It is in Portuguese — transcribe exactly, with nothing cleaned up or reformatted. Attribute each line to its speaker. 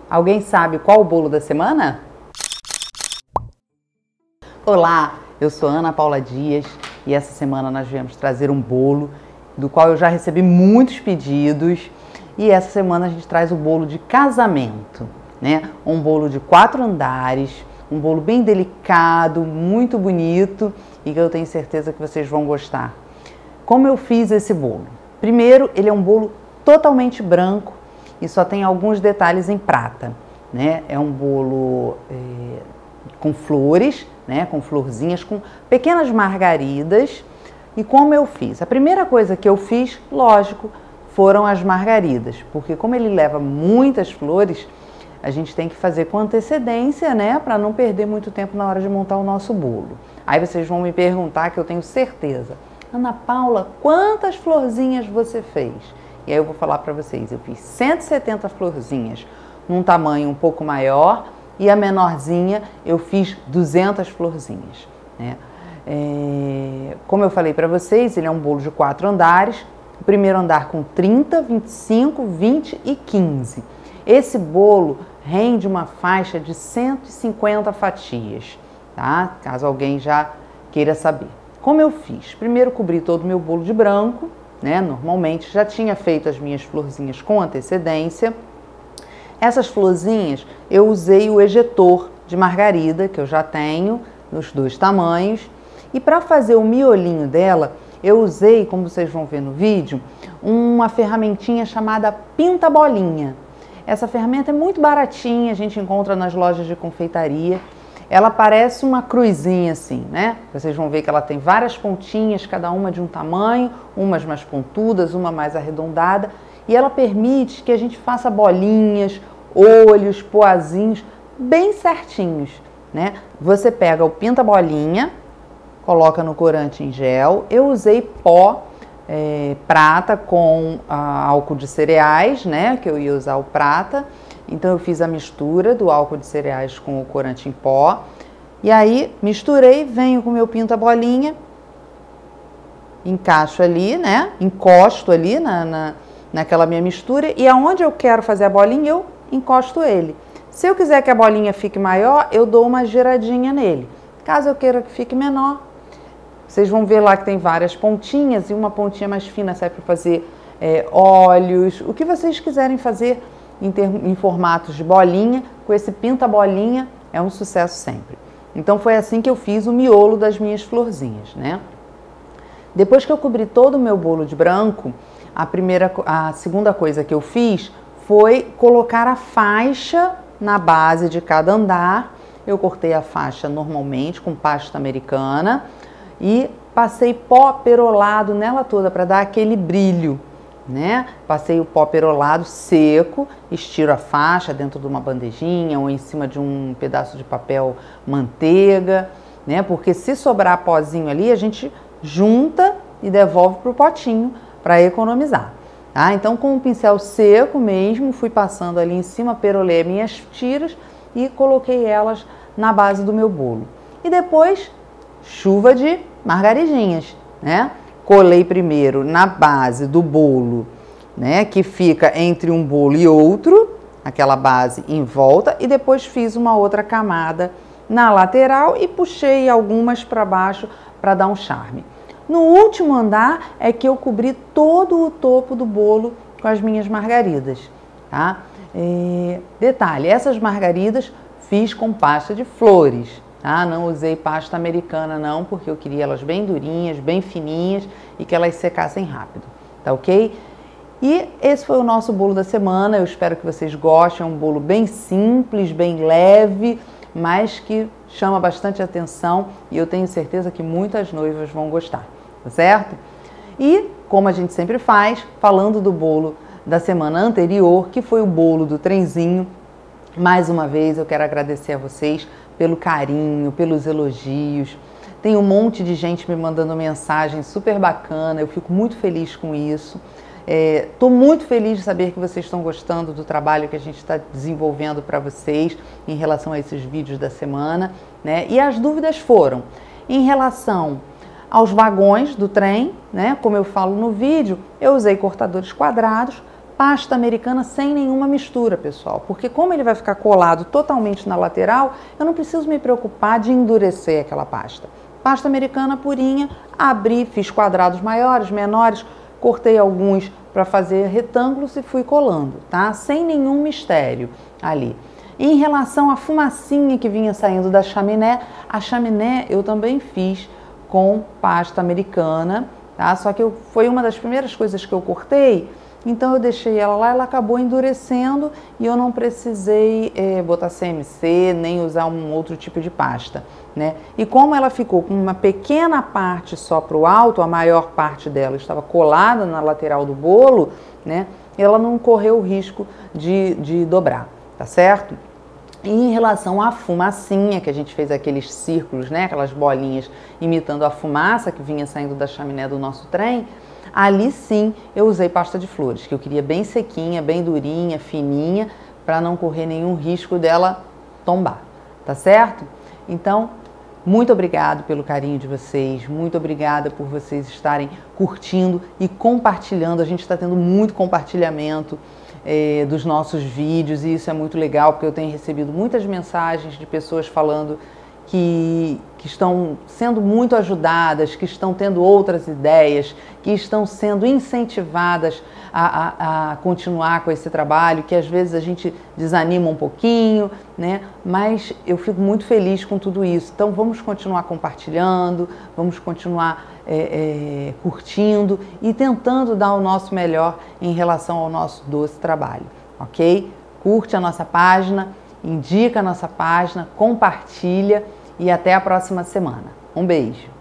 Speaker 1: Alguém sabe qual o bolo da semana? Olá, eu sou Ana Paula Dias e essa semana nós viemos trazer um bolo do qual eu já recebi muitos pedidos e essa semana a gente traz o bolo de casamento, né? Um bolo de quatro andares, um bolo bem delicado, muito bonito e que eu tenho certeza que vocês vão gostar. Como eu fiz esse bolo? Primeiro, ele é um bolo totalmente branco e só tem alguns detalhes em prata, né? É um bolo é, com flores, né? Com florzinhas, com pequenas margaridas. E como eu fiz? A primeira coisa que eu fiz, lógico, foram as margaridas, porque como ele leva muitas flores, a gente tem que fazer com antecedência, né? Para não perder muito tempo na hora de montar o nosso bolo. Aí vocês vão me perguntar, que eu tenho certeza, Ana Paula, quantas florzinhas você fez? E aí eu vou falar para vocês, eu fiz cento e setenta florzinhas num tamanho um pouco maior e a menorzinha eu fiz duzentas florzinhas, né? É, como eu falei para vocês, ele é um bolo de quatro andares, o primeiro andar com trinta, vinte e cinco, vinte e quinze. Esse bolo rende uma faixa de cento e cinquenta fatias, tá? Caso alguém já queira saber. Como eu fiz? Primeiro cobri todo o meu bolo de branco, né? Normalmente já tinha feito as minhas florzinhas com antecedência. Essas florzinhas eu usei o ejetor de margarida, que eu já tenho nos dois tamanhos. E para fazer o miolinho dela, eu usei, como vocês vão ver no vídeo, uma ferramentinha chamada pinta-bolinha. Essa ferramenta é muito baratinha, a gente encontra nas lojas de confeitaria. Ela parece uma cruzinha assim, né? Vocês vão ver que ela tem várias pontinhas, cada uma de um tamanho, umas mais pontudas, uma mais arredondada. E ela permite que a gente faça bolinhas, olhos, poazinhos, bem certinhos, né? Você pega o pinta-bolinha, coloca no corante em gel. Eu usei pó é, prata com ah, álcool de cereais, né? Que eu ia usar o prata. Então eu fiz a mistura do álcool de cereais com o corante em pó. E aí misturei, venho com o meu pinta-bolinha, encaixo ali, né? Encosto ali na, na, naquela minha mistura. E aonde eu quero fazer a bolinha, eu encosto ele. Se eu quiser que a bolinha fique maior, eu dou uma giradinha nele. Caso eu queira que fique menor, vocês vão ver lá que tem várias pontinhas e uma pontinha mais fina serve para fazer é, olhos, o que vocês quiserem fazer em, termos, em formatos de bolinha, com esse pinta-bolinha é um sucesso sempre. Então foi assim que eu fiz o miolo das minhas florzinhas, né? Depois que eu cobri todo o meu bolo de branco, a, primeira, a segunda coisa que eu fiz foi colocar a faixa na base de cada andar. Eu cortei a faixa normalmente com pasta americana e passei pó perolado nela toda para dar aquele brilho, né? Passei o pó perolado seco, estiro a faixa dentro de uma bandejinha ou em cima de um pedaço de papel manteiga, né? Porque se sobrar pozinho ali, a gente junta e devolve para o potinho para economizar, tá? Então com o pincel seco mesmo, fui passando ali em cima, perolei minhas tiras e coloquei elas na base do meu bolo. E depois, chuva de margaridinhas, né? Colei primeiro na base do bolo, né? Que fica entre um bolo e outro, aquela base em volta, e depois fiz uma outra camada na lateral e puxei algumas para baixo para dar um charme. No último andar é que eu cobri todo o topo do bolo com as minhas margaridas, tá? E, detalhe, essas margaridas fiz com pasta de flores, tá? Não usei pasta americana não, porque eu queria elas bem durinhas, bem fininhas e que elas secassem rápido, tá ok? E esse foi o nosso bolo da semana, eu espero que vocês gostem, é um bolo bem simples, bem leve, mas que chama bastante atenção e eu tenho certeza que muitas noivas vão gostar, tá certo? E, como a gente sempre faz, falando do bolo da semana anterior, que foi o bolo do trenzinho, mais uma vez eu quero agradecer a vocês pelo carinho, pelos elogios. Tem um monte de gente me mandando mensagem super bacana, eu fico muito feliz com isso. Estou é, muito feliz de saber que vocês estão gostando do trabalho que a gente está desenvolvendo para vocês em relação a esses vídeos da semana, né? E as dúvidas foram em relação aos vagões do trem, né? Como eu falo no vídeo, eu usei cortadores quadrados pasta americana sem nenhuma mistura, pessoal, porque como ele vai ficar colado totalmente na lateral, eu não preciso me preocupar de endurecer aquela pasta. Pasta americana purinha, abri, fiz quadrados maiores, menores, cortei alguns para fazer retângulos e fui colando, tá? Sem nenhum mistério ali. E em relação à fumacinha que vinha saindo da chaminé, a chaminé eu também fiz com pasta americana, tá? Só que eu, foi uma das primeiras coisas que eu cortei, então eu deixei ela lá, ela acabou endurecendo e eu não precisei é, botar C M C, nem usar um outro tipo de pasta, né? E como ela ficou com uma pequena parte só para o alto, a maior parte dela estava colada na lateral do bolo, né? Ela não correu o risco de, de dobrar, tá certo? E em relação à fumacinha, que a gente fez aqueles círculos, né? Aquelas bolinhas imitando a fumaça que vinha saindo da chaminé do nosso trem, ali sim eu usei pasta de flores, que eu queria bem sequinha, bem durinha, fininha, para não correr nenhum risco dela tombar, tá certo? Então, muito obrigado pelo carinho de vocês, muito obrigada por vocês estarem curtindo e compartilhando. A gente está tendo muito compartilhamento é, dos nossos vídeos e isso é muito legal, porque eu tenho recebido muitas mensagens de pessoas falando Que, que estão sendo muito ajudadas, que estão tendo outras ideias, que estão sendo incentivadas a, a, a continuar com esse trabalho, que às vezes a gente desanima um pouquinho, né? Mas eu fico muito feliz com tudo isso. Então vamos continuar compartilhando, vamos continuar é, é, curtindo e tentando dar o nosso melhor em relação ao nosso doce trabalho, ok? Curte a nossa página, indica a nossa página, compartilha. E até a próxima semana. Um beijo!